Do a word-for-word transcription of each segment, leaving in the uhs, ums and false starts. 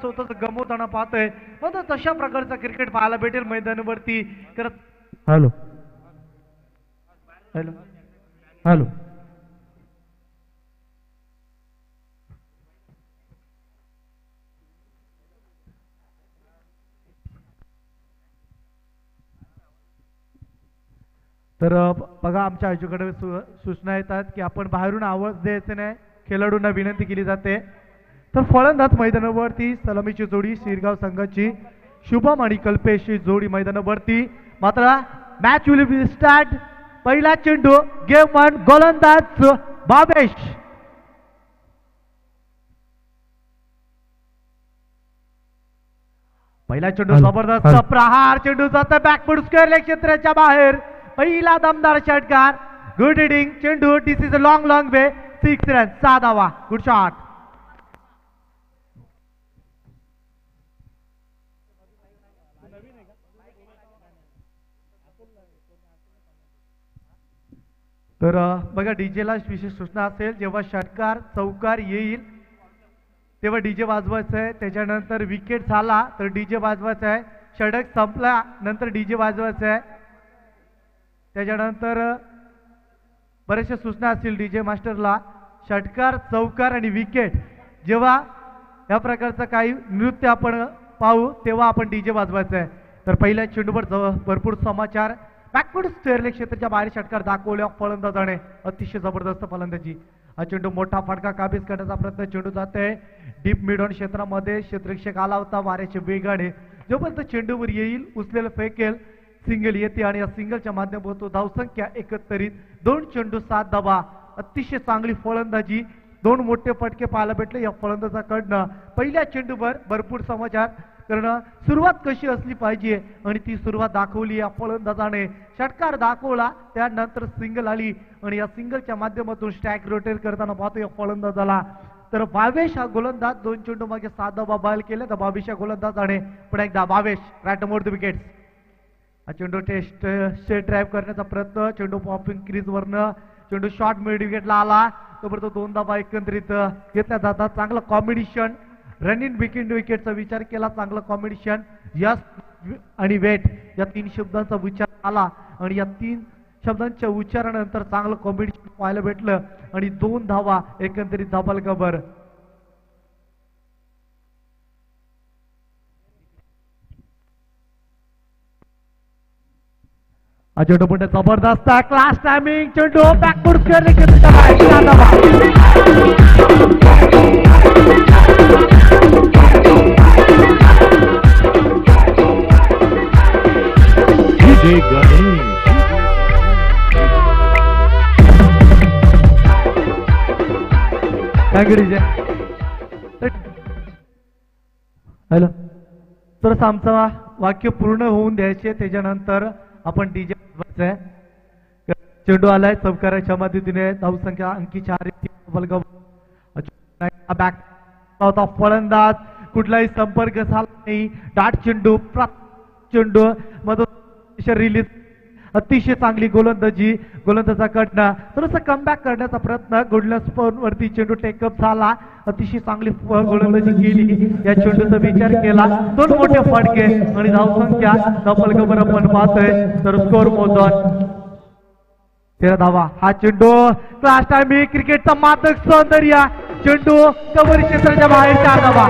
स्वतःच गमवताना पाहतोय पण तशा प्रकारचा क्रिकेट पाहायला भेटेल मैदानावरती करत. हॅलो हॅलो हॅलो तर बघा आमच्या आयोजकाकडे सूचना येतात की आपण बाहेरून आवाज द्यायचे नाही, खेळाडूंना विनंती केली जाते. तर फलंदाज मैदानावरती सलामीची जोडी शिरगाव संघाची शुभम आणि कल्पेशची जोडी मैदानावरती. मात्र मॅच विल बी स्टार्ट. पहिला चेंडू गेम वन गोलंदाज भावेश. पहिला चेंडू जबरदस्त प्रहार, चेंडू जातो बॅकफूट स्क्वेअर क्षेत्राच्या बाहेर. पहिला दमदार षटकार. गुड हिटिंग चेंडू. This is a long long way. Six run, सहा धावा. Good shot. तर बघा डीजेला विशेष सूचना असेल, जेव्हा षटकार चौकार येईल तेव्हा डीजे वाजवायचं आहे. त्याच्यानंतर विकेट झाला तर डीजे वाजवायचा आहे. षटक संपला नंतर डीजे वाजवायचं आहे. त्याच्यानंतर बरेचशा सूचना असतील डीजे मास्टरला. षटकार चौकार आणि विकेट जेव्हा या प्रकारचं काही नृत्य आपण पाहू तेव्हा आपण डीजे वाजवायचं आहे. तर पहिल्या चेंडूवर भरपूर समाचार. बॅकवर्ड स्क्वेअर क्षेत्राच्या बाहेर षटकार दाखवल्या फलंदाजाने. अतिशय जबरदस्त फलंदाजी. हा चेंडू मोठा फटका काबीज करण्याचा प्रयत्न. चेंडू जाते डीप मिड ऑन क्षेत्रामध्ये. क्षेत्ररक्षक आला होता वाऱ्याच्या वेगाने. जोपर्यंत चेंडूवर येईल उचलेलं फेकेल. सिंगल येते आणि या सिंगलच्या माध्यमातून धावसंख्या एकत्रित दोन चेंडू सात धावा. अतिशय चांगली फलंदाजी. दोन मोठे फटके पाहायला भेटले या फलंदाजाकडनं. पहिल्या चेंडूवर भरपूर समाचार करणं. सुरुवात कशी असली पाहिजे आणि ती सुरुवात दाखवली या फलंदाजाने. षटकार दाखवला त्यानंतर सिंगल आली आणि या सिंगलच्या माध्यमातून स्ट्राइक रोटेट करताना पाहतो या फलंदाजाला. तर भावेश हा गोलंदाज दोन चेंडू मागे सात धावा बाहेर केले. तर भावेश या गोलंदाजाने पुन्हा एकदा Bhavesh right more the wickets. हा चेंडू टेस्ट स्टेट ड्राईव्ह करण्याचा प्रयत्न. चेंडू पॉपिंग क्रीज वरनं चेंडू शॉर्ट मिड विकेटला आला. तोपर्यंत दोन धावा एकत्रित घेतल्या जातात. चांगलं कॉम्बिनेशन. रन इन विकेट विकेटचा विचार केला. चांगलं कॉम्बिनेशन. यस आणि वेट या तीन शब्दांचा उच्चार आला आणि या तीन शब्दांच्या उच्चारानंतर चांगलं कॉम्बिनेशन पाहायला भेटलं आणि दोन धावा एकंदरीत धाबाल गबर. हा चेंडू पण जबरदस्त क्लास टायमिंग. चेंडू बॅकवर्ड स्क्वेअर क्षेत्राच्या बाहेर. चार धावा. हॅलो तर आमचं वाक्य पूर्ण होऊन द्यायचे. त्याच्यानंतर आपण डीजे वाजवायचंय. चेंडू आलाय चौकाराच्या मदतीने. धावसंख्या अंकी चार. बॅक होता फलंदाज. कुठलाही संपर्क झाला नाही. डाट चेंडू चेंडू मधून रिलीज. अतिशय चांगली गोलंदाजी गोलंदाजाकडनं. थोडंसं कमबॅक करण्याचा प्रयत्न. गुडलस स्पोन वरती चेंडू टेकअप झाला. अतिशय चांगली गोलंदाजी केली. या चेंडूचा विचार केला. दोन मोठे फटके आणि धावसंख्या डबल गबर आपण पाहतोय. तर स्कोर मोजून तेरा धावा. हा चेंडू क्लास टायमिंग. क्रिकेटचा मादक सौंदर्य. चेंडू कव्हर क्षेत्राच्या बाहेर. चार धावा.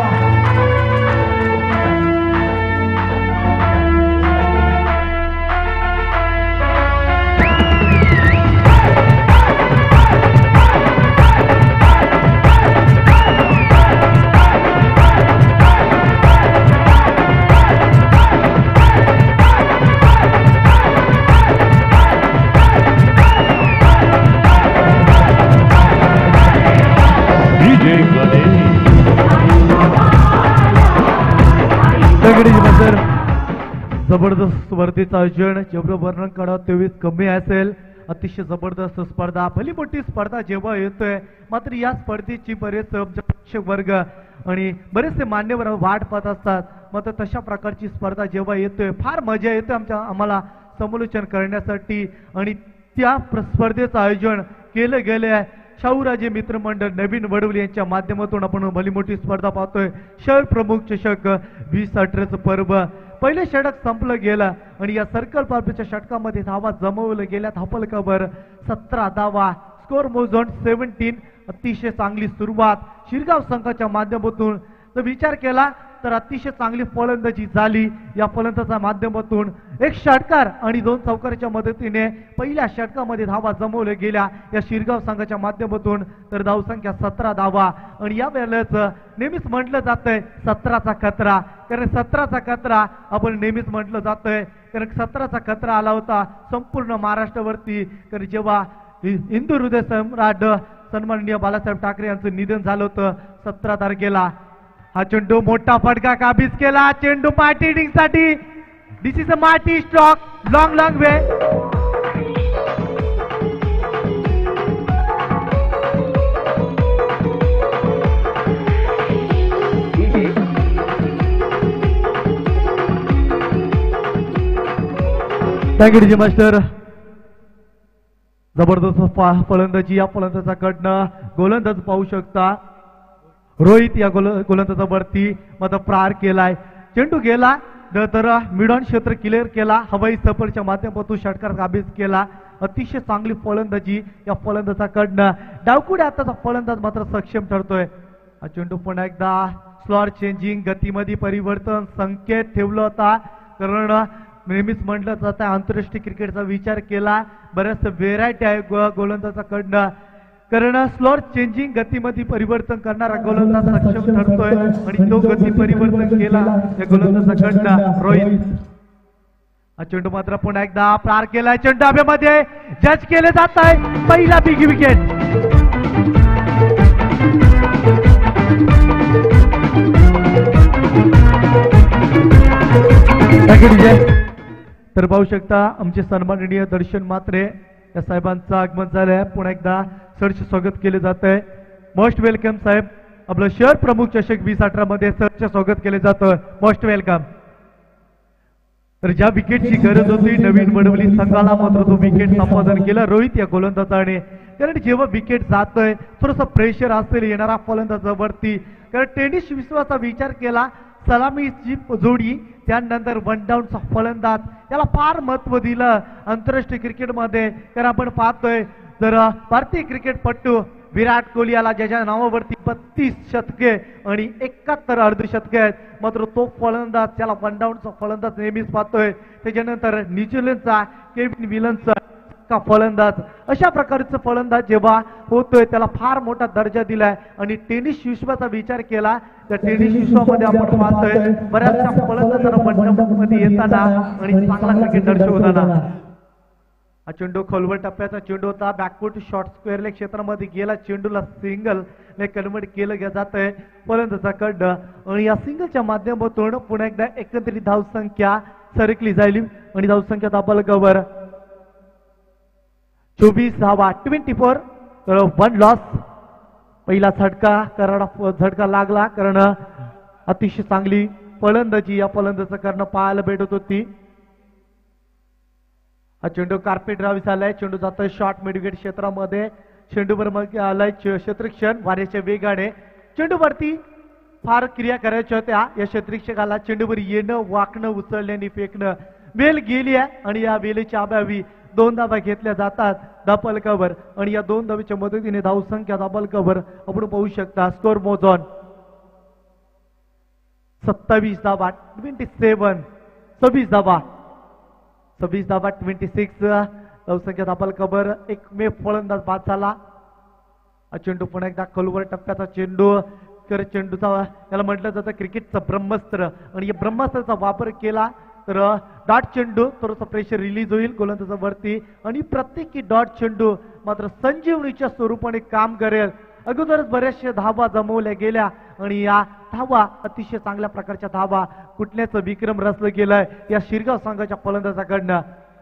जबरदस्त स्पर्धेचं आयोजन. जेवढं वर्णन करा तेवढीच कमी असेल. अतिशय जबरदस्त स्पर्धा. भली मोठी स्पर्धा जेव्हा येतोय मात्र या स्पर्धेची बरेच प्रेक्षक वर्ग आणि बरेचसे मान्यवर वाट पाहत असतात. मात्र तशा प्रकारची स्पर्धा जेव्हा येतोय फार मजा येते आमच्या आम्हाला समालोचन करण्यासाठी आणि त्या स्पर्धेचं आयोजन केलं गेले आहे. शाहूराजे मित्रमंडळ नवीन वडवली यांच्या माध्यमातून आपण भली मोठी स्पर्धा पाहतोय. शहर प्रमुख चषक वीस अठराचं पर्व. पहिले षटक संपलं गेलं आणि या सर्कल पार्पच्या षटकामध्ये धावा जमवल्या गेल्या. धापलकावर सतरा धावा. स्कोर मोजून सेव्हन्टीन. अतिशय चांगली सुरुवात शिरगाव संघाच्या माध्यमातून जर विचार केला तर अतिशय चांगली फलंदाजी झाली. या फलंदाजा माध्यमातून एक षटकार आणि दोन चौकाराच्या मदतीने पहिल्या षटकामध्ये धावा जमवल्या गेल्या या शिरगाव संघाच्या माध्यमातून. तर धावसंख्या सतरा धावा आणि या वेळेस नेहमीच म्हटलं जातंय सतराचा खतरा. कारण सतराचा खतरा आपण नेहमीच म्हटलं जातंय कारण सतराचा खतरा आला होता संपूर्ण महाराष्ट्रावरती. कारण जेव्हा हिंदू हृदय सम्राट सन्माननीय बाळासाहेब ठाकरे यांचं निधन झालं होतं सतरा तारखेला. हा चेंडू मोठा फटका काबीज केला. चेंडू माटी साठी. दिस is a mighty stroke long long way. Thank you DJ master. जबरदस्त फलंदाजी या फलंदाजाकडनं गोलंदाज पाहू शकता. रोहित या गोल गोलंदाजावरती मात्र प्रहार केलाय. चेंडू गेला तर मिडॉन क्षेत्र क्लिअर केला. हवाई सफरच्या माध्यमातून षटकार काबीज केला. अतिशय चांगली फलंदाजी या फलंदाजाकडनं. डावकुडे आताचा फलंदाज मात्र सक्षम ठरतोय. हा चेंडू पुन्हा एकदा स्लॉर चेंजिंग गतीमध्ये परिवर्तन संकेत ठेवला होता. कारण नेहमीच म्हटलं जातं आंतरराष्ट्रीय क्रिकेटचा विचार केला बऱ्याच व्हेरायटी आहे गोलंदाजाकडनं. कारण स्लॉर चेंजिंग गतीमध्ये परिवर्तन करणारा गोलंदाज सक्षम ठरतोय आणि तो गती परिवर्तन केला या गोलंदाजाकडनं रोहित. हा चेंडू मात्र पुन्हा एकदा पार केलाय. चेंडू हवेमध्ये जज केले जात आहे. पहिला बिग विकेट. तर पाहू शकता आमचे सन्माननीय दर्शन मात्रे या साहेबांचं आगमन झालंय. पुन्हा एकदा सरचे स्वागत केले जात आहे. मोस्ट वेलकम साहेब. आपलं शहर प्रमुख चषक वीस अठरा मध्ये सरचे स्वागत केले जातं. Most welcome. तर ज्या विकेटची गरज होती नवीन वडवली संघाला मात्र तो विकेट संपादन केला रोहित या गोलंदाजाने. कारण जेव्हा विकेट जातोय थोडंसं प्रेशर असेल येणारा फलंदाजावरती. कारण टेनिस विश्वाचा विचार केला सलामीची जोडी त्यानंतर वन डाऊनचा फलंदाज याला फार महत्व दिलं आंतरराष्ट्रीय क्रिकेटमध्ये. कारण आपण पाहतोय जर भारतीय क्रिकेटपटू विराट कोहली याला ज्याच्या नावावरती बत्तीस शतके आणि एकाहत्तर अर्धशतके आहेत मात्र तो फलंदाज त्याला वन डाऊनचा फलंदाज नेहमीच पाहतोय. त्याच्यानंतर न्यूझीलंडचा केविन विलनचा का फलंदाज अशा प्रकारचं फलंदाज जेव्हा होतोय त्याला फार मोठा दर्जा दिलाय. आणि टेनिस विश्वाचा विचार केला तर टेनिस विश्वामध्ये आपण पाहतोय बऱ्याचशा फलंदाजांना मध्ये येताना आणि चांगला क्रिकेट दर्शवताना. हा चेंडू खोलवर टप्प्याचा चेंडू होता. बॅकफूट शॉर्ट स्क्वेअर क्षेत्रामध्ये गेला. चेंडूला सिंगल ने कन्वर्ट केलं जात आहे फलंदाजाकडं. आणि या सिंगलच्या माध्यमातून पुन्हा एकदा एकंदरीत धावसंख्या सरकली जाईल आणि धावसंख्या दाबालकावर चोवीस धावा ट्वेंटी फोर. तर वन लॉस. पहिला झटका कराडा झटका लागला कारण अतिशय चांगली फलंदाजी या फलंदाजा करणं पाहायला भेटत होती. हा चेंडू कार्पेट रावी झालाय. चेंडू जातोय शॉर्ट मिडविकेट क्षेत्रामध्ये. चेंडूवर मग आलाय क्षेत्रक्षण वाऱ्याच्या वेगाने. चेंडूवरती फार क्रिया करायच्या होत्या या क्षेत्रक्षकाला. चेंडूवर येणं वाकणं उचलण्याने फेकणं वेल गेली आहे आणि या वेलेच्या अभावी दोन धावा घेतल्या जातात धापलकावर. आणि या दोन धावेच्या मदतीने धावसंख्या धापलकावर आपण पाहू शकता. स्कोर मोजॉन सत्तावीस धावा ट्वेंटी सेवन. सव्वीस धावा सव्वीस धावा ट्वेंटी सिक्स. धावसंख्या धापलकावर एक मे फलंदाज बाद झाला. चेंडू पुन्हा एकदा खोलवर टप्प्याचा चेंडू. तर चेंडूचा याला म्हटलं जातं क्रिकेटचं ब्रह्मास्त्र आणि या ब्रह्मास्त्राचा वापर केला तर डॉट चेंडू थोडंसं प्रेशर रिलीज होईल गोलंदाजावरती आणि प्रत्येकी डॉट चेंडू मात्र संजीवनीच्या स्वरूपाने काम करेल. अगोदरच बऱ्याचशा धावा जमवल्या गेल्या आणि या धावा अतिशय चांगल्या प्रकारच्या धावा कुठल्याच विक्रम रचलं गेलाय या शिरगाव संघाच्या फलंदाजाकडनं.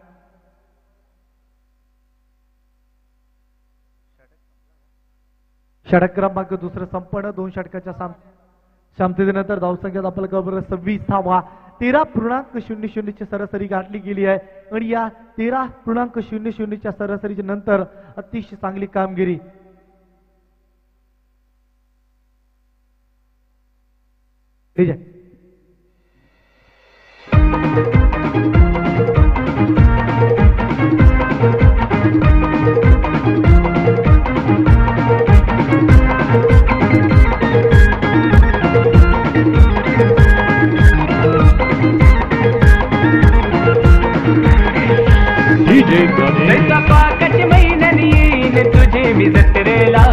षटक क्रमांक दुसरं संपन्न. दोन षटकाच्या क्षमतेनंतर धावसंख्या आपल्याला सव्वीस धावा. तेरा पूर्णांक शून्य शून्यची सरासरी गाठली गेली आहे आणि या तेरा पूर्णांक शून्य शून्यच्या सरासरीच्या नंतर अतिशय चांगली कामगिरी डीजे जैसा पाकट महिन्यात येईन तुझे मी जत्रेला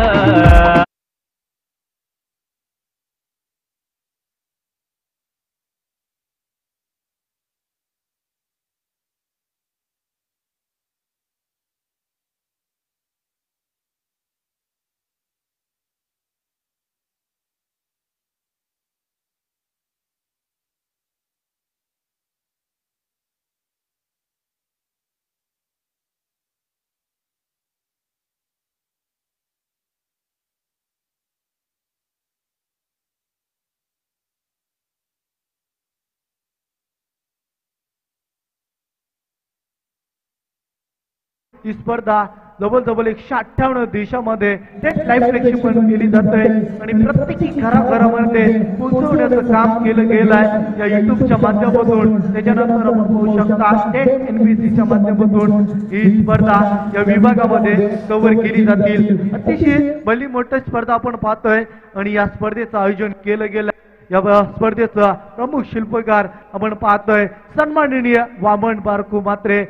ही स्पर्धा जवळ जवळ एकशे अठ्ठावन्न देशामध्ये थेट लाईव्ह प्रेक्षेपण केली जाते आणि प्रत्येकी घराघरामध्ये पोहोचवण्याचं काम केलं गेलं आहे या युट्यूबच्या माध्यमातून. त्याच्यानंतर आपण पाहू शकता थेट एनबीसीच्या माध्यमातून ही स्पर्धा या विभागामध्ये कव्हर केली जातील. अतिशय भली मोठी स्पर्धा आपण पाहतोय आणि या स्पर्धेचं आयोजन केलं गेलं. या स्पर्धेचा प्रमुख शिल्पकार आपण पाहतोय सन्माननीय वामन बारकू म्हात्रे,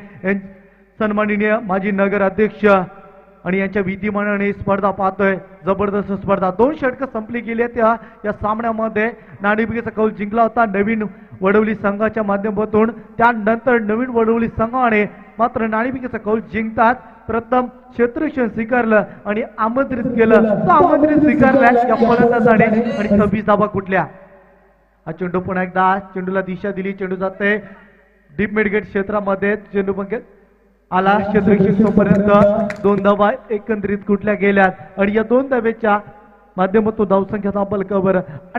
सन्माननीय माजी नगर अध्यक्ष आणि यांच्या विधिमंडळाने स्पर्धा पाहतोय. जबरदस्त स्पर्धा, दोन षटकं संपली गेली त्या या सामन्यामध्ये नाणेफेकीचा कौल जिंकला होता नवीन वडवली संघाच्या माध्यमातून. त्यानंतर नवीन वडवली संघाने मात्र नाणेफेकीचा कौल जिंकतात प्रथम क्षेत्ररक्षण स्वीकारलं आणि आमंत्रित केलं. तो आमंत्रित स्वीकारला या फलंदाजाने आणि सव्वीस धावा कुठल्या. हा चेंडू पुन्हा एकदा चेंडूला दिशा दिली, चेंडू जाते डीप मिडगेट क्षेत्रामध्ये, चेंडू पण आला क्षेत्ररक्षक दोन धावा एकत्रित कुठल्या गेल्यात आणि या दोन धावेच्या माध्यमातून धावसंख्या बलकावर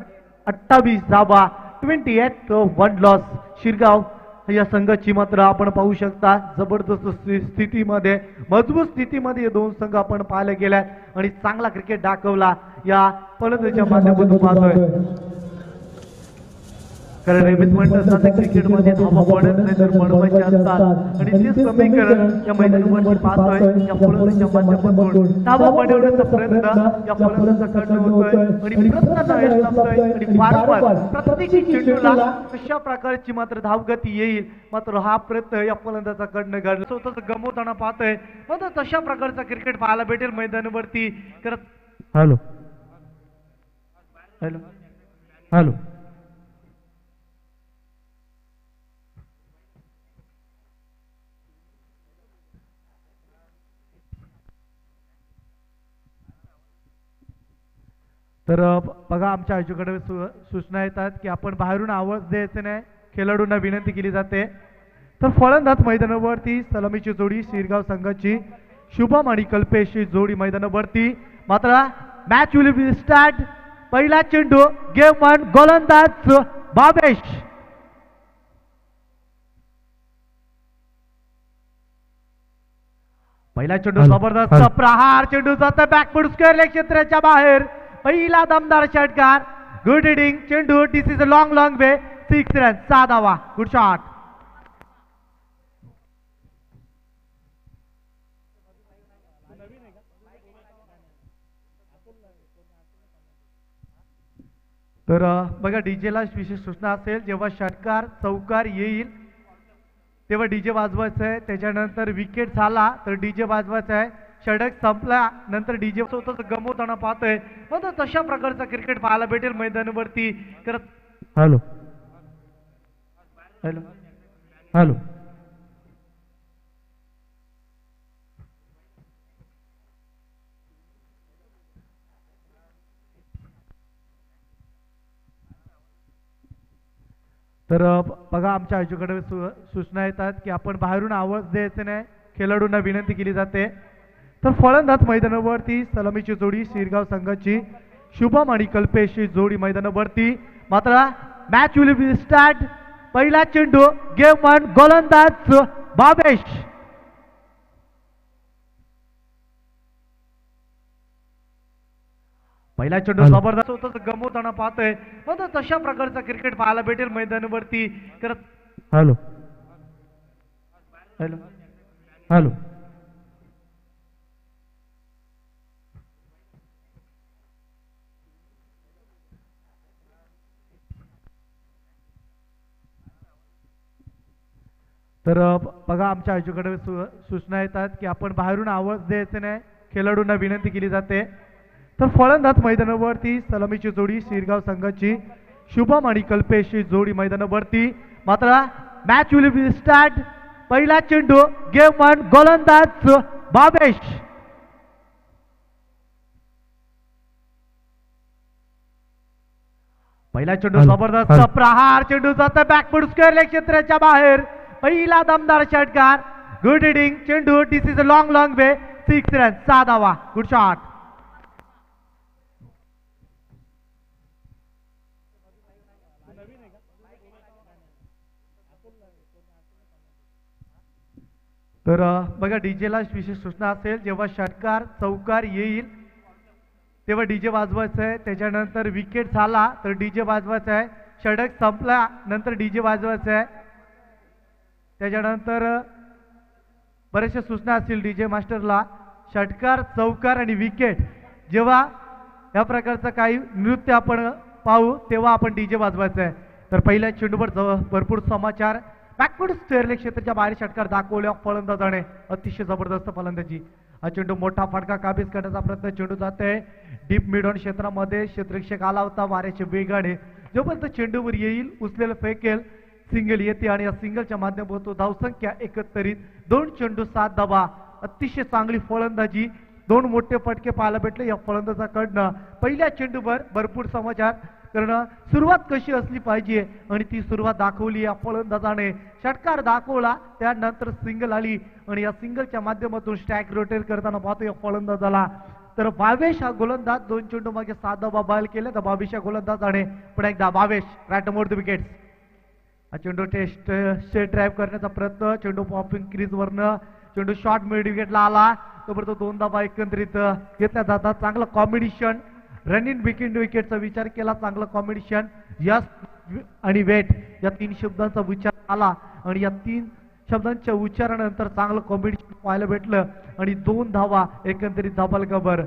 अठ्ठावीस धावा, twenty eight one loss. Shirgaon या संघाची मात्र आपण पाहू शकता जबरदस्त स्थितीमध्ये, मजबूत स्थितीमध्ये दोन संघ आपण पाहायला गेल्यात आणि चांगला क्रिकेट दाखवला या फलंदाजीच्या माध्यमातून पाहतोय. कारण रेमित म्हणतात क्रिकेटमध्ये धावा पडत नाही तर बनवायचे असतात आणि ते समीकरण या मैदानावरती पाहतोय. या फलंदाजीच्या माध्यमातून धावा पडवण्याचा प्रयत्न या फलंदाजाकडनं होतोय आणि प्रयत्न यश लाभतोय आणि वारंवार प्रत्येक चेंडूला कशा प्रकारची मात्र धावगती येईल मात्र हा प्रयत्न या फलंदाजाकडनं घडला. स्वतःच गमवताना पाहतोय मात्र तशा प्रकारचा क्रिकेट पाहायला भेटेल मैदानावरती. करत हॅलो हॅलो हॅलो तर बघा आमच्या आयोजकाकडे सूचना येतात की आपण बाहेरून आवाज द्यायचे नाही, खेळाडूंना विनंती केली जाते. तर फलंदाज मैदानावरती सलामीची जोडी शिरगाव संघाची शुभम आणि कल्पेशची जोडी मैदानावरती. मात्र मॅच विल बी स्टार्ट. पहिला चेंडू गेम वन, गोलंदाज भावेश. पहिला चेंडू जबरदस्त प्रहार, चेंडू जातो बॅकफूट स्क्वेअर क्षेत्राच्या बाहेर. पहिला दमदार षटकार, गुड हिटिंग चेंडू. This is a long long way, six run, सहा धावा, गुड शॉट. तर बघा डीजेला विशेष सूचना असेल, जेव्हा षटकार चौकार येईल तेव्हा डीजे वाजवायचं आहे. त्याच्यानंतर विकेट झाला तर डीजे वाजवायचा आहे. षटक संपला नंतर डीजे स्वतःच गमवताना पाहतोय मग तशा प्रकारचा क्रिकेट पाहायला भेटेल मैदानावरती. करत हॅलो हॅलो हॅलो तर बघा आमच्या आयोजकाकडे सूचना येतात की आपण बाहेरून आवाज द्यायचे नाही, खेळाडूंना विनंती केली जाते. तर फलंदाज मैदानावरती सलामीची जोडी शिरगाव संघाची शुभम आणि कल्पेशची जोडी मैदानावरती. मात्र मॅच विल बी स्टार्ट. पहिला चेंडू गेम वन, गोलंदाज भावेश. पहिला चेंडू जबरदस्त होता गमवताना पाहतोय मग तशा प्रकारचा क्रिकेट पाहायला भेटेल मैदानावरती करत. हॅलो हॅलो हॅलो तर बघा आमच्या आयोजकाकडे सूचना येतात की आपण बाहेरून आवाज द्यायचे नाही, खेळाडूंना विनंती केली जाते. तर फलंदाज मैदानावरती सलामीची जोडी शिरगाव संघाची शुभम आणि कल्पेशची जोडी मैदानावरती. मात्र मॅच विल बी स्टार्ट. पहिला चेंडू गेम वन गोलंदाज भावेश. पहिला चेंडू जबरदस्त प्रहार चेंडू जाता बॅकफूट स्क्वेअर लेग क्षेत्राच्या बाहेर. पहिला दमदार षटकार. गुड हिटिंग चेंडू. This is a long long way. Six run सहा धावा. Good shot. तर बघा डीजेला विशेष सूचना असेल जेव्हा षटकार चौकार येईल तेव्हा डीजे वाजवायचं आहे. त्याच्यानंतर विकेट झाला तर डीजे वाजवायचं आहे. षटक संपला नंतर डीजे वाजवायचं आहे. त्याच्यानंतर बऱ्याचशा सूचना असतील डीजे मास्टरला. षटकार चौकार आणि विकेट जेव्हा या प्रकारचं काही नृत्य आपण पाहू तेव्हा आपण डीजे वाजवायचं आहे. तर पहिल्या चेंडूवर भरपूर समाचार. बॅकवर्ड स्क्वेअर क्षेत्राच्या बाहेर षटकार दाखवल्या फलंदाजाने. अतिशय जबरदस्त फलंदाजी. हा चेंडू मोठा फटका काबीज करण्याचा प्रयत्न. चेंडू जाते डीप मिड ऑन क्षेत्रामध्ये. क्षेत्ररक्षक आला होता वाऱ्याच्या वेगाने. जोपर्यंत चेंडूवर येईल उचलेलं फेकेल सिंगल येते आणि या सिंगलच्या माध्यमातून धावसंख्या एकत्रित दोन चेंडू सात धावा. अतिशय चांगली फलंदाजी. दोन मोठे फटके पाहायला भेटले या फलंदाजाकडनं. पहिल्या चेंडूवर भरपूर समाचार करणं सुरुवात कशी असली पाहिजे आणि ती सुरुवात दाखवली या फलंदाजाने. षटकार दाखवला त्यानंतर सिंगल आली आणि या सिंगलच्या माध्यमातून स्ट्राइक रोटेट करताना पाहतो या फलंदाजाला. तर भावेश हा गोलंदाज दोन चेंडू मागे सात धावा बाहेर केले. तर भावेश या गोलंदाजाने पुन्हा एकदा Bhavesh right more the wickets. हा चेंडू टेस्ट स्टेट ड्राईव्ह करण्याचा प्रयत्न. चेंडू पॉपिंग क्रीज वरनं चेंडू शॉर्ट मिड विकेटला आला. तोपर्यंत दोन धावा एकत्रित घेतल्या जातात. चांगलं कॉम्बिनेशन. रन इन विकेट विकेटचा विचार केला. चांगलं कॉम्बिनेशन. यस आणि वेट या तीन शब्दांचा विचार आला आणि या तीन शब्दांच्या उच्चारानंतर चांगलं कॉम्बिनेशन पाहायला भेटलं आणि दोन धावा एकंदरीत धाबाल कबर.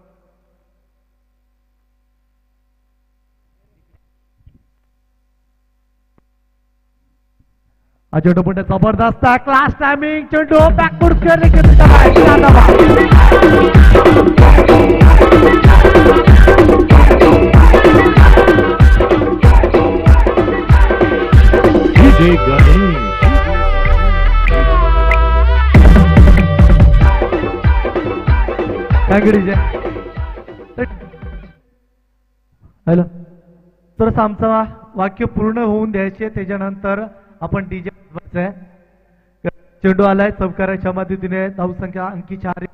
हा चेंडू पण जबरदस्त क्लास टायमिंग चेंडू बॅकवर्ड स्क्वेअर क्षेत्राच्या बाहेर धावा. DJ Ganesh. Thank you DJ. Hello तर आमचं वाक्य पूर्ण होऊन द्यायचे त्याच्यानंतर आपण डीजे वाजवायचंय. चेंडू आलाय चौकाराच्या मदतीने. धावसंख्या अंकी चार.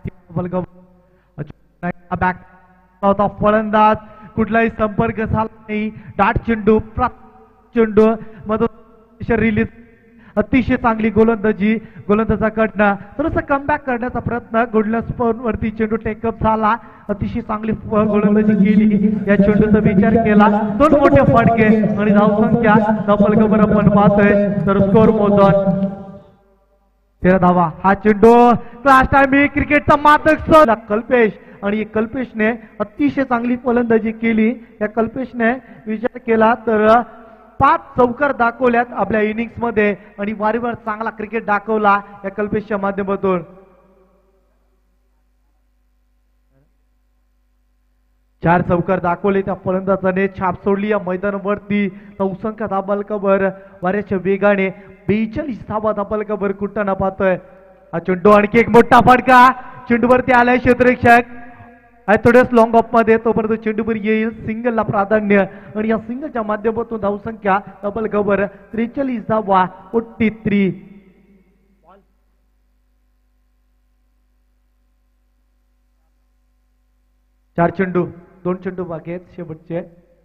बॅक होता फलंदाज. कुठलाही संपर्क झाला नाही. डाट चेंडू चेंडू मधून रिलीज. अतिशय चांगली गोलंदाजी गोलंदाजाकडनं. थोडंसं कमबॅक करण्याचा प्रयत्न. गुडलस स्पोन वरती चेंडू टेकअप झाला. अतिशय चांगली गोलंदाजी केली. या चेंडूचा विचार केला. दोन मोठे फटके आणि धावसंख्या डबल कबर आपण पाहतोय. तर स्कोर मोजून तेरा धावा. हा चेंडू क्लास टायमिंग क्रिकेटचा मादक कल्पेश आणि कल्पेशने अतिशय चांगली फलंदाजी केली. या कल्पेशने विचार केला तर पाच चौकार दाखवल्यात आपल्या इनिंग्स मध्ये आणि वारंवार चांगला क्रिकेट दाखवला या कल्पेशच्या माध्यमातून. चार चौकार दाखवले त्या फलंदाजाने. छाप सोडली या मैदानावरती. नौसंख्या धाबाल कबर वाऱ्याच्या वेगाने. बेचाळीस धावा धाबाल कबर कुठं पाहतोय. हा चेंडू आणखी एक मोठा फटका. चेंडूवरती आलाय क्षेत्ररक्षक. थोड्याच लॉंग ऑफ मध्ये. तोपर्यंत चेंडूवर येईल सिंगलला प्राधान्य आणि या सिंगलच्या माध्यमातून धावसंख्या डबल कबर त्रेचाळीस धावा. Forty three. चार चेंडू दोन चेंडू बाकी आहेत शेवटचे.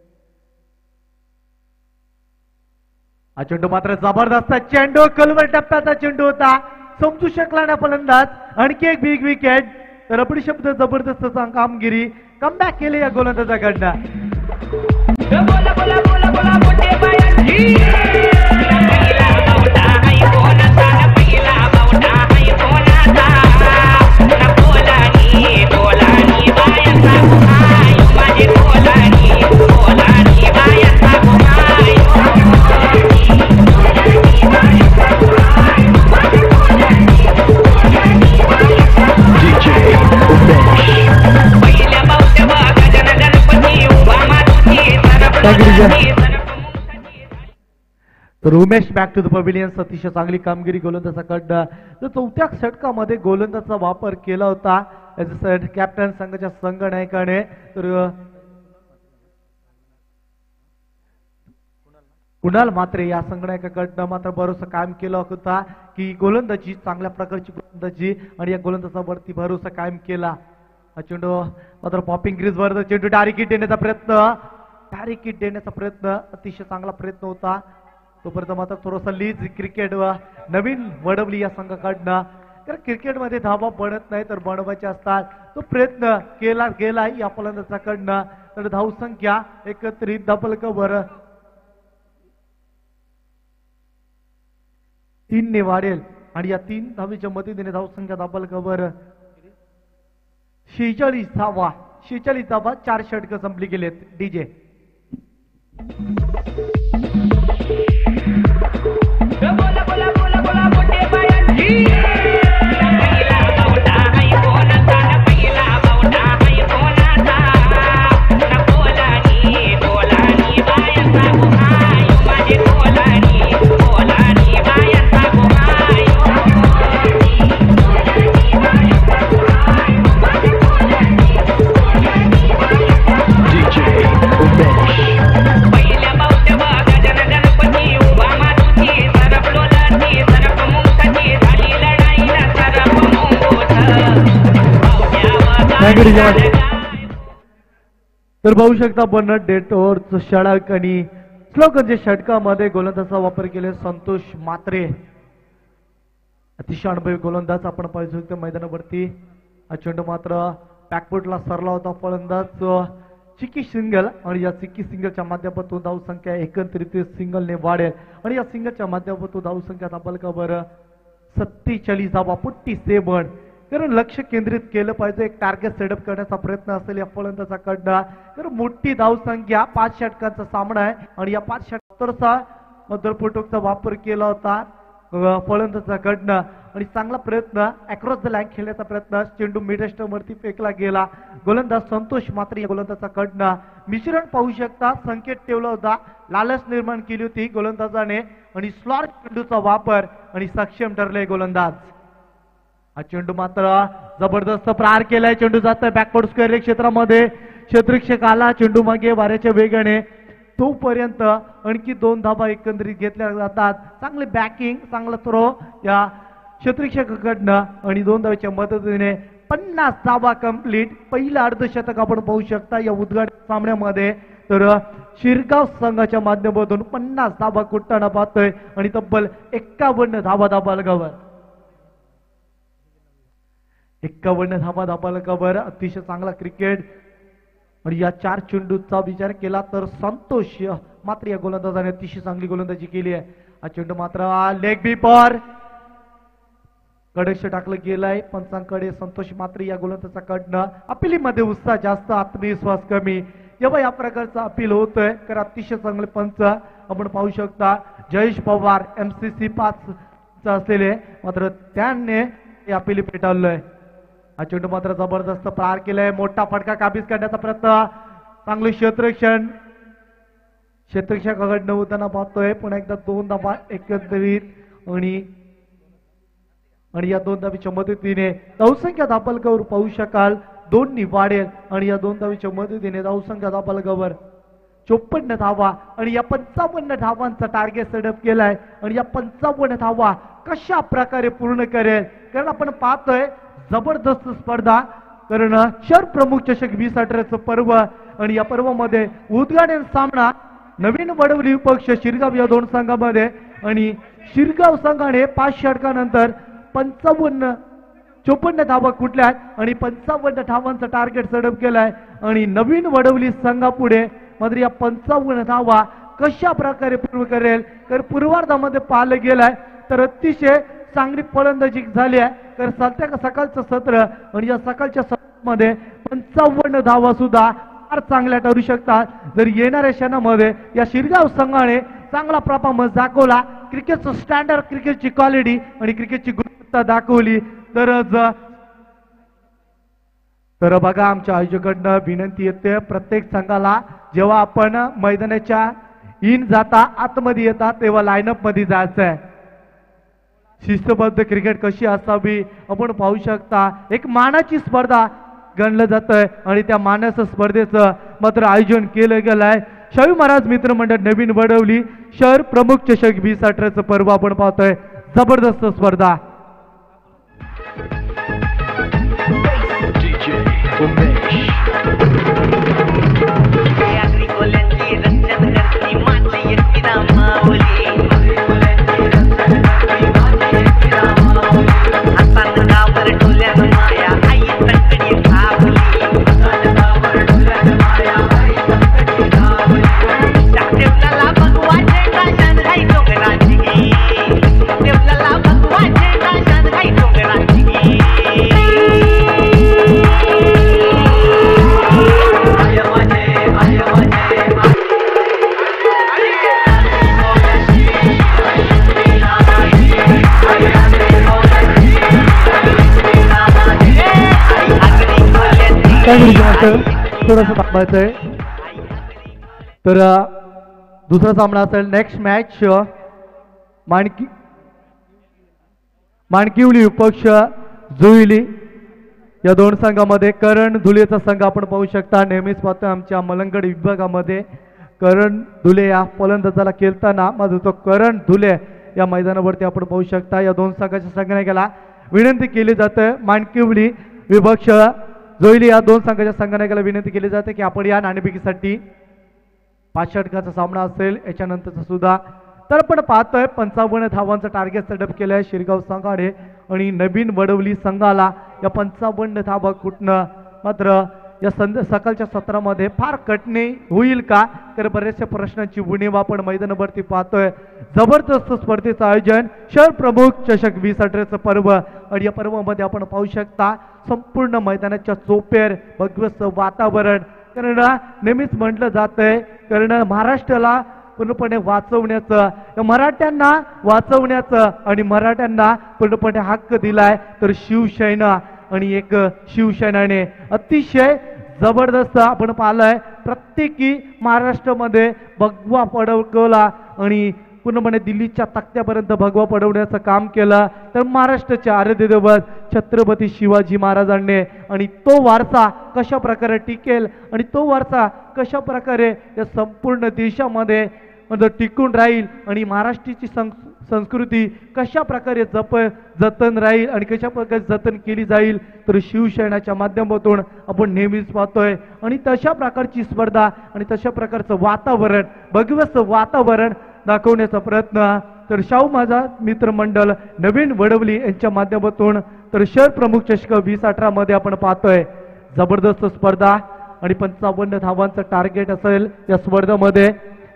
हा चेंडू मात्र जबरदस्त चेंडू. कलवर टप्प्याचा चेंडू होता. समजू शकला ना फलंदाज. आणखी एक बिग विकेट. रबडी शब्द जबरदस्त कामगिरी. कमबॅक केले या गोलंदाजाकडनं. बोला बोला बोला बोला मोठे बायांची पहिला बावटा हाय कोणाचा पहिला बावटा हाय कोणाचा ना बोलानी बोलानी बायांचा गुहाय माझे बोलानी बोलानी बायांचा गुहाय पहिल्या बावट्या बागा जन गणपती उभा मारुती तर Umesh back to the pavilions. अतिशय चांगली कामगिरी गोलंदाजाकडनं. तर चौथ्या षटकामध्ये गोलंदाजाचा वापर केला होता ॲज अ कॅप्टन संघाच्या संघनायकाने. तर कुणाल मात्रे या संघनायकाकडनं मात्र भरोसा कायम केला होता की गोलंदाजी चांगल्या प्रकारची गोलंदाजी आणि या गोलंदाजावरती भरोसा कायम केला. हा चेंडू मात्र पॉपिंग ग्रीज वर चेंडू डायरेक्ट हिट देण्याचा प्रयत्न डायरेक्ट हिट देण्याचा प्रयत्न अतिशय चांगला प्रयत्न होता. तोपर्यंत मात्र थोडासा लीज क्रिकेट नवीन वडवली या संघाकडनं. कारण क्रिकेटमध्ये धावा बनत नाही तर बनवायचे असतात. तो प्रयत्न केला गेला या फलंदाजाकडनं. तर धावसंख्या एकत्रित डबल कव्हर तीन ने वाढेल आणि या तीन धावीच्या मदतीने धावसंख्या डबल कव्हर शेहेचाळीस धावा शेहेचाळीस धावा चार षटकं संपली गेलेत. डीजे बोला बोला बोला बोला मोठे बायांची पहिला बावटा हाय कोणाचा पहिला बावटा हाय कोणाचा ना बोलानी बोलानी बायांचा गुहाय माझे बोलानी बोलानी बायांचा गुहाय पहिल्या बावट्या बागा जन गणपती उभा मारुती सरप लोलाची सरप मुंगसाची झाली लढाईला सरप मुंगोठ तर पाहू शकता बर्नट डेटोरचं षटक आणि स्लोगनच्या षटकामध्ये गोलंदाजाचा वापर केले संतोष मात्रे. अतिशय अनुभवी गोलंदाज आपण पाहू शकतो मैदानावरती. हा चेंडू मात्र बॅकफुटला सरला होता फलंदाज चिकी सिंगल आणि या चिकी सिंगलच्या माध्यमातून धावसंख्या एकत्रित सिंगलने वाढेल आणि या सिंगलच्या माध्यमातून धावसंख्या डबल कव्हर सत्तेचाळीस धावा पुट्टी सेवन. कारण लक्ष केंद्रित केलं पाहिजे एक टार्गेट सेटअप करण्याचा प्रयत्न असेल या फलंदाजाकडनं. तर मोठी धावसंख्या पाच षटकांचा सामना आहे आणि या पाच षटकाचा मधुरपुटोकचा वापर केला होता फलंदाजाकडनं आणि चांगला प्रयत्न अक्रॉस द लाईन खेळण्याचा प्रयत्न चेंडू मिड स्टंपवरती फेकला गेला. गोलंदाज संतोष मात्र या गोलंदाजाकडनं मिश्रण पाहू शकता संकेत ठेवला होता लालच निर्माण केली होती गोलंदाजाने आणि स्लॉट चेंडूचा वापर आणि सक्षम ठरले गोलंदाज. हा चेंडू मात्र जबरदस्त प्रहार केलाय. चेंडू जातोय बॅकवर्ड स्क्वेअर क्षेत्रामध्ये क्षेत्ररक्षक आला चेंडू मागे वाऱ्याच्या वेगाने तोपर्यंत आणखी दोन धाबा एकंदरीत घेतल्या जातात. चांगले बॅकिंग चांगला थ्रो या क्षेत्ररक्षकाकडनं आणि दोन धावेच्या मदतीने पन्नास धावा कंप्लीट. पहिलं अर्धशतक आपण पाहू शकता या उद्घाटन सामन्यामध्ये. तर शिरगाव संघाच्या माध्यमातून पन्नास धावा कुटताना पाहतोय आणि तब्बल एक्कावन्न धावा धाबा लगावर एक्कावन्न धावा धाबा लगावर अतिशय चांगला क्रिकेट. आणि या चार चेंडूचा विचार केला तर संतोष मात्र या गोलंदाजाने अतिशय चांगली गोलंदाजी केली आहे. हा चेंडू मात्र लेग बीपर कडक्ष टाकलं गेलाय पंचांकडे. संतोष मात्र या गोलंदाजाकडनं अपिलीमध्ये उत्साह जास्त आत्मविश्वास कमी जेव्हा या प्रकारचा अपील होतोय कारण अतिशय चांगले पंच आपण पाहू शकता. जयेश पवार एमसीसी पाच असलेले मात्र त्याने हे अपील पेटावलंय. हा चेंडू मात्र जबरदस्त प्रहार केलाय. मोठा फटका काबीज करण्याचा प्रयत्न चांगले क्षेत्ररक्षण क्षेत्ररक्षकाकडनं होताना पाहतोय. पुन्हा एकदा दोन धावा एकत्रित आणि आणि या दोन धावीच्या मदतीने धावसंख्या धाबलगावर पाहू शकाल दोन नि वाढेल आणि या दोन धावीच्या मदतीने धावसंख्या धाबलगावर चोपन्न धावा आणि या पंचावन्न धावांचा टार्गेट सेटअप केलाय आणि या पंचावन्न धावा कशा प्रकारे पूर्ण करेल कारण आपण पाहतोय जबरदस्त स्पर्धा. कारण शहर प्रमुख चषक वीस अठराचं पर्व आणि या पर्वामध्ये उद्घाटन सामना नवीन वडवली पक्ष शिरगाव या दोन संघामध्ये आणि शिरगाव संघाने पाच षटकानंतर पंचावन्न चोपन्न धावा कुठल्या आहेत आणि पंचावन्न धावांचं टार्गेट सेटअप केलंय आणि नवीन वडवली संघापुढे मात्र या पंचावन्न धावा कशा प्रकारे पूर्ण करेल तर पूर्वार्धामध्ये पाहिलं गेलाय तर अतिशय चांगली फलंदाजी झाली आहे तर सध्या सकाळचं सत्र आणि या सकाळच्या सत्रामध्ये पंचावन्न धावा सुद्धा फार चांगल्या ठरू शकतात जर येणाऱ्या क्षणामध्ये या शिरगाव संघाने चांगला परफॉर्मन्स दाखवला क्रिकेटचं स्टँडर्ड क्रिकेटची क्वालिटी आणि क्रिकेटची गुणवत्ता दाखवली तरच तर बघा आमच्या आयोजकांना विनंती येते प्रत्येक संघाला जेव्हा आपण मैदानाच्या इन जाता आतमध्ये येतात तेव्हा लाईनअप मध्ये जायचं आहे शिस्तबद्ध क्रिकेट कशी असावी आपण पाहू शकता एक मानाची स्पर्धा गणलं जात आहे आणि त्या मानास स्पर्धेचं मात्र आयोजन केलं गेलं आहे शाहू महाराज मित्रमंडळ नवीन वडवली शहर प्रमुख चषक वीस अठराचं पर्व आपण पाहतोय जबरदस्त स्पर्धा थोडस थांबायचंय तर दुसरा सामना असेल नेक्स्ट मॅच माणकी माणकिवली विपक्ष जुईली या दोन संघामध्ये करण धुलेचा संघ आपण पाहू शकता नेहमीच पाहतो आमच्या मलंगड विभागामध्ये करण धुले या फलंदाजाला खेळताना माझा तो करण धुले या मैदानावरती आपण पाहू शकता या दोन संघाच्या संघटनेला विनंती केली जाते माणकिवली विपक्ष जोईली या दोन संघाच्या संघटनेला विनंती केली जाते की आपण या नाणेफेकीसाठी पाच षटकाचा सामना असेल याच्यानंतरचा सुद्धा तर आपण पाहतोय पंचावन्न धावांचं टार्गेट सेटअप केलंय शिरगाव संघाने आणि नवीन वडवली संघाला या पंचावन्न धावा कुठनं मात्र या संध सकाळच्या सत्रामध्ये फार कठीण होईल का तर बरेचशा प्रश्नांची उणीव आपण मैदानावरती पाहतोय जबरदस्त स्पर्धेचं आयोजन शहर प्रमुख चषक वीस अठराचं पर्व आणि या पर्वामध्ये आपण पाहू शकता संपूर्ण मैदानाच्या चोपेर भगवत वातावरण कारण नेहमीच म्हटलं जातंय कारण महाराष्ट्राला पूर्णपणे वाचवण्याचं मराठ्यांना वाचवण्याचं आणि मराठ्यांना पूर्णपणे हक्क दिलाय तर शिवसेना आणि एक शिवसेनाने अतिशय जबरदस्त आपण पाहिलंय प्रत्येकी महाराष्ट्रामध्ये भगवा पडवला आणि पूर्णपणे दिल्लीच्या तख्त्यापर्यंत भगवा पडवण्याचं काम केलं तर महाराष्ट्राचे आराध्य दैवत छत्रपती शिवाजी महाराजांनी आणि तो वारसा कशा प्रकारे टिकेल आणि तो वारसा कशा प्रकारे या संपूर्ण देशामध्ये टिकून राहील आणि महाराष्ट्राची संस्कृती कशा प्रकारे जप जतन राहील आणि कशा प्रकारे जतन केली जाईल तर शिवसेनेच्या माध्यमातून आपण नेहमीच पाहतोय आणि तशा प्रकारची स्पर्धा आणि तशा प्रकारचं वातावरण भगवत वातावरण दाखवण्याचा प्रयत्न तर शाहू माझा मित्रमंडळ नवीन वडवली यांच्या माध्यमातून तर शहर प्रमुख चषक वीस अठरा मध्ये आपण पाहतोय जबरदस्त स्पर्धा आणि पंचावन्न धावांचं टार्गेट असेल या स्पर्धेमध्ये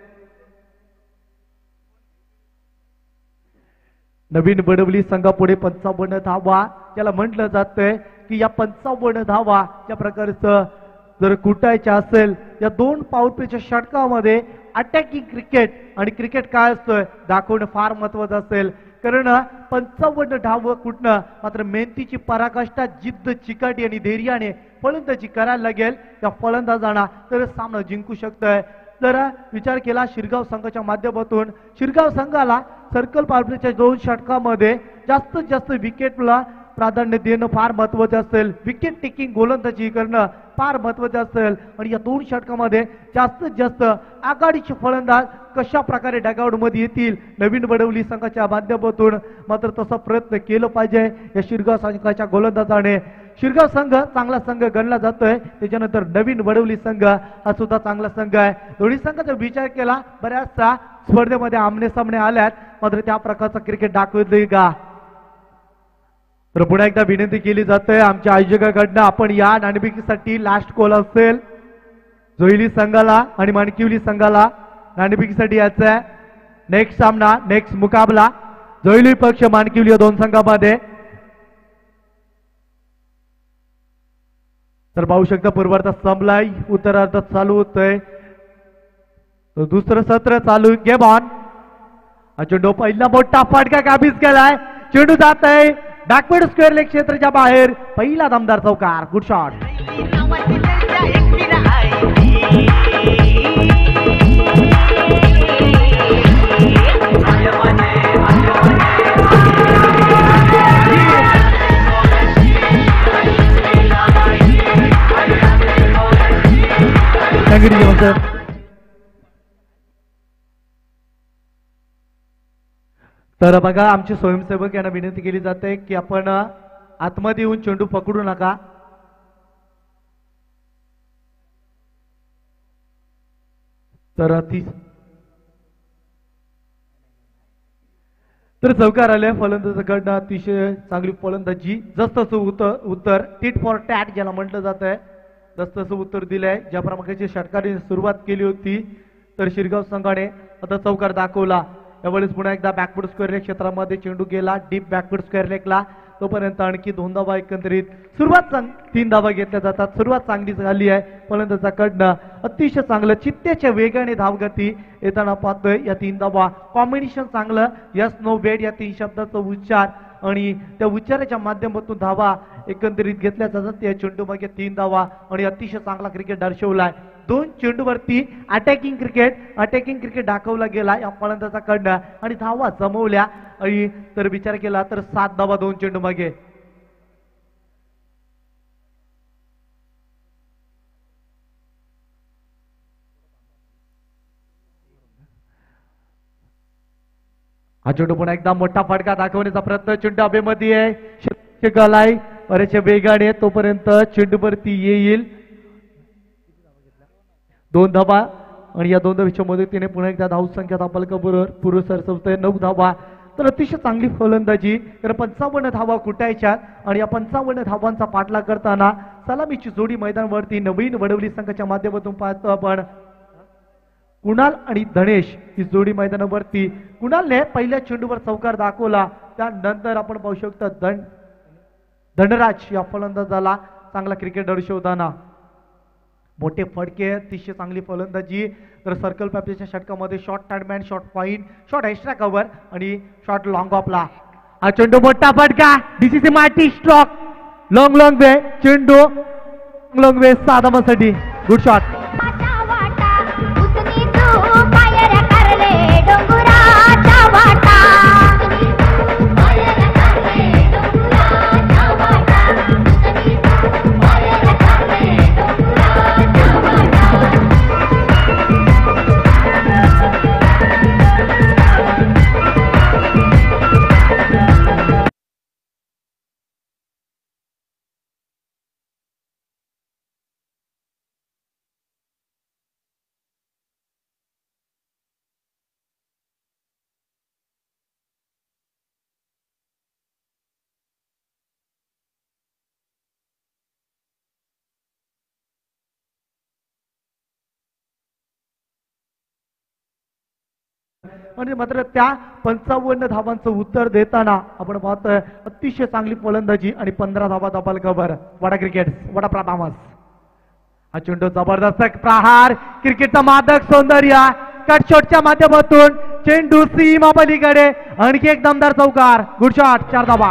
नवीन वडवली संघापुढे पंचावन्न धावा ज्याला म्हटलं जातंय की या पंचावन्न धावा या प्रकारचं जर कुटायच्या असेल या दोन पावरप्लेच्या षटकामध्ये अटॅकिंग क्रिकेट आणि क्रिकेट काय असतंय दाखवणं फार महत्वाचं असेल कारण पंचावन्न धाव कुठनं मात्र मेहनतीची पराकाष्ठा जिद्द चिकाटी आणि धैर्याने फलंदाजी करायला लागेल या फलंदाजांना तर सामना जिंकू शकतोय तर विचार केला शिरगाव संघाच्या माध्यमातून शिरगाव संघाला सर्कल पावरप्लेच्या दोन षटकामध्ये जास्तीत जास्त विकेटला प्राधान्य देणं फार महत्वाचं असेल विकेट टेकिंग गोलंदाजी करणं फार महत्वाचं असेल आणि या दोन षटकामध्ये जास्तीत जास्त आघाडीचे फलंदाज कशा प्रकारे डगआउट मध्ये येतील नवीन वडवली संघाच्या माध्यमातून मात्र तसा प्रयत्न केलं पाहिजे या शिरगाव संघाच्या गोलंदाजाने शिरगाव संघ चांगला संघ गणला जातोय त्याच्यानंतर नवीन वडवली संघ हा सुद्धा चांगला संघ आहे दोन्ही संघाचा विचार केला बऱ्याचसा स्पर्धेमध्ये आमने सामने आल्यात मात्र त्या प्रकारचा क्रिकेट दाखवतोय का तर पुन्हा एकदा विनंती केली जाते आमच्या आयोजकाकडनं, आपण या नाणेफेकीसाठी लास्ट कॉल असेल जोईली संघाला आणि माणकिवली संघाला नाणेफेकीसाठी यायचं आहे. नेक्स्ट सामना, नेक्स्ट मुकाबला जोईली पक्ष माणकिवली या दोन संघामध्ये. तर पाहू शकता पूर्वार्ध संपलाय, उत्तरार्ध चालू होतोय. तो दुसरं सत्र चालू, गेम ऑन. चेंडू पहिला मोठा फटका काबीज केलाय, चेंडू जात आहे बॅकवर्ड स्क्वेअर लेग क्षेत्राच्या बाहेर, पहिला दमदार चौकार, गुड शॉट. तर बघा आमचे स्वयंसेवक यांना विनंती केली जाते की आपण आतमध्ये येऊन चेंडू पकडू नका. तर ती तर चौकार आले फलंदाजाकडनं, अतिशय चांगली फलंदाजी, जसं Uttar Uttar tit for tat ज्याला म्हटलं जात आहे तसं उत्तर दिलंय. ज्या प्रकारची षटकाराने सुरुवात केली होती तर शिरगाव संघाने आता चौकार दाखवला. यावेळेस पुन्हा एकदा बॅकवर्ड स्क्वेअर लेग क्षेत्रामध्ये चेंडू गेला डीप बॅकवर्ड स्क्वेअर लेगला, तोपर्यंत आणखी दोन धावा एकंदरीत. सुरुवात तीन धावा घेतल्या जातात, सुरुवात चांगली झाली आहे फलंदाजाकडनं, अतिशय चांगलं चित्त्याच्या वेगाने धावगती येताना पाहतोय. या तीन धावा कॉम्बिनेशन चांगलं, यस नो वेट या तीन शब्दाचा उच्चार आणि त्या उच्चाराच्या माध्यमातून धावा एकंदरीत घेतल्या जातात. या चेंडू मागे तीन धावा आणि अतिशय चांगला क्रिकेट दर्शवलाय. दोन चेंडूवरती अटॅकिंग क्रिकेट अटॅकिंग क्रिकेट दाखवला गेला या फलंदाजाकडनं आणि धावा जमवल्या. आणि तर विचार केला तर सात धावा दोन चेंडू मागे. हा चेंडू पुन्हा एकदा मोठा फटका दाखवण्याचा प्रयत्न, चेंडू हवेमध्ये आहे, गलाय बरेचशा वेगाने, तोपर्यंत चेंडूवरती येईल दोन धावा आणि या दोन धावांच्या मदतीने पुन्हा एकदा धाव संख्या धावफलकाबरोबर पुरुष सरसवतोय नऊ धावा. तर अतिशय चांगली फलंदाजी, तर पंचावन्न धावा कुटायच्या आणि या पंचावन्न धावांचा पाठलाग करताना सलामीची जोडी मैदानावरती नवीन वडवली संघाच्या माध्यमातून पाहतो आपण. कुणाल आणि धनेश ही जोडी मैदानावरती, कुणालने पहिल्या चेंडूवर चौकार दाखवला, त्यानंतर आपण पाहू शकतो धन धनराज या फलंदाजाला चांगला क्रिकेट दर्शवताना मोठे फटके, अतिशय चांगली फलंदाजी. तर सर्कल पॅपच्या षटकामध्ये short third man, short fine, short extra cover आणि शॉर्ट लॉंग ऑफला. हा चेंडू मोठा फटका, डीसीसी माटी स्ट्रॉक, लॉंग लॉंग वे चेंडू, लॉंग वे साधामासाठी, गुड शॉट. म्हणजे मात्र त्या पंचावन्न धावांचं उत्तर देताना आपण पाहतोय अतिशय चांगली फलंदाजी आणि पंधरा धावा धावफलकावर. What a cricket, what a performance. हा चेंडू जबरदस्त प्रहार, क्रिकेटचा मादक सौंदर्य, कट शॉटच्या माध्यमातून चेंडू सीमा पलीकडे, आणखी एक दमदार चौकार, गुड शॉट, चार धावा.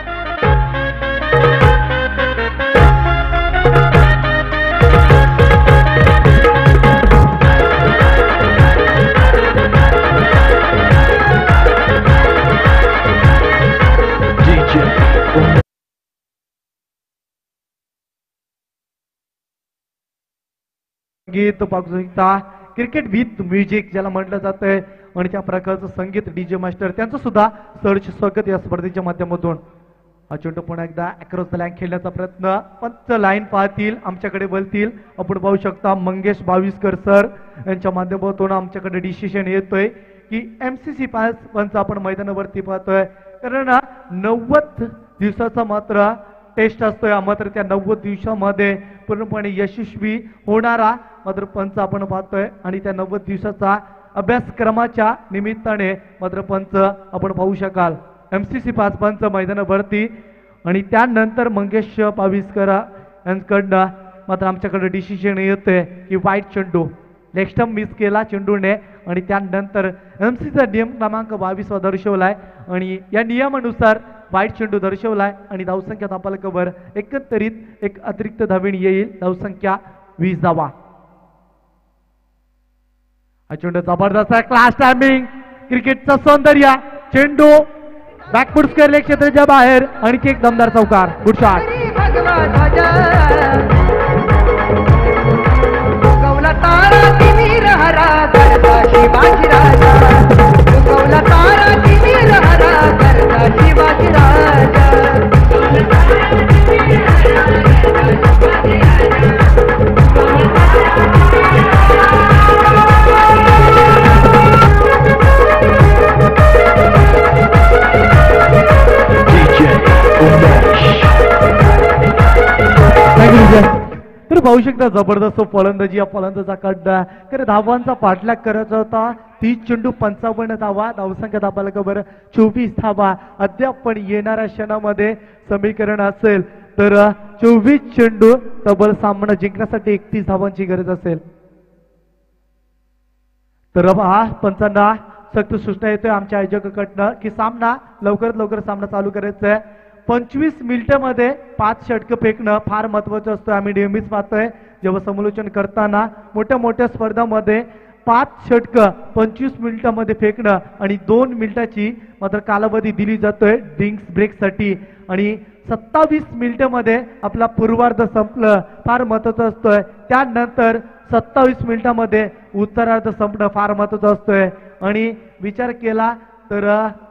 संगीत पाहू शकता, क्रिकेट विथ म्युझिक ज्याला म्हटलं जातंय आणि त्या प्रकारचं संगीत डीजे मास्टर त्यांचं सुद्धा सर्च स्वागत या स्पर्धेच्या माध्यमातून. हा चेंडू पुन्हा एकदा अक्रॉस द लाईन खेळण्याचा प्रयत्न, पंच लाईन पाहतील, आमच्याकडे बोलतील. आपण पाहू शकता मंगेश बाविस्कर सर यांच्या माध्यमातून आमच्याकडे डिसिशन येतोय की एमसीसी पास पंच आपण मैदानावरती पाहतोय, कारण नव्वद दिवसाचा मात्र टेस्ट असतोय मात्र त्या नव्वद दिवसामध्ये पूर्णपणे यशस्वी होणारा मात्र पंच आपण पाहतोय आणि त्या नव्वद दिवसाचा अभ्यासक्रमाच्या निमित्ताने मात्र पंच आपण पाहू शकाल एम सी सी पाच पंच मैदानावरती आणि त्यानंतर मंगेश पाविस्कर यांच्याकडनं मात्र आमच्याकडे डिसिजन येते की वाईट चेंडू नेक्स्ट टाइम मिस केला चेंडूने आणि त्यानंतर एम सीचा नियम क्रमांक बावीस वा दर्शवलाय आणि या नियमानुसार वाईट चेंडू दर्शवलाय आणि धावसंख्या धापालकावर एकंदरीत एक अतिरिक्त धावेण येईल धावसंख्या वीस धावा हा चेंडू जबरदस्त क्लास टायमिंग क्रिकेटचं सौंदर्य चेंडू बॅकफुट स्क्वेअर लेग क्षेत्राच्या बाहेर आणखी एक दमदार चौकार गुड शॉट तर पाहू शकता जबरदस्त फलंदाजी या फलंदाजा कडनं खरं धावांचा पाठलाग करायचा होता तीस चेंडू पंचावन्न धावा धावसंख्या धापालकावर चोवीस धावा अद्याप पण येणाऱ्या क्षणामध्ये समीकरण असेल तर चोवीस चेंडू तब्बल सामना जिंकण्यासाठी एकतीस धावांची गरज असेल तर हा पंचांना सक्त सूचना येतोय आमच्या आयोजकाकडनं की सामना लवकरात लवकर सामना चालू करायचा आहे पंचवीस मिनिटांमध्ये पाच षटकं फेकणं फार महत्वाचं असतं आम्ही नेहमीच पाहतोय जेव्हा समालोचन करताना मोठ्या मोठ्या स्पर्धांमध्ये पाच षटकं पंचवीस मिनिटांमध्ये फेकणं आणि दोन मिनिटाची मात्र कालावधी दिली जातोय ड्रिंक्स ब्रेकसाठी आणि सत्तावीस मिनिटांमध्ये आपला पूर्वार्ध संपलं फार महत्वाचं असतोय त्यानंतर सत्तावीस मिनिटांमध्ये उत्तरार्ध संपणं फार महत्वाचं असतोय आणि विचार केला तर